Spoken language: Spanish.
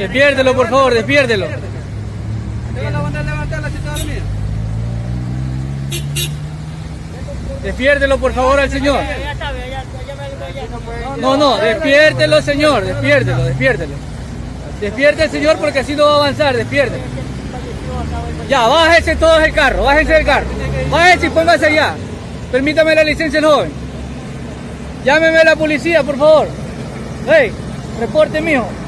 Despiértelo, por favor, despiértelo. Despiértelo, por favor, al señor. No, despiértelo, señor, despiértelo. Despierte al señor porque así no va a avanzar, despiértelo. Ya, bájese todos del carro, bájense del carro. Bájese y póngase allá. Permítame la licencia al joven. Llámeme a la policía, por favor. Hey, reporte mijo.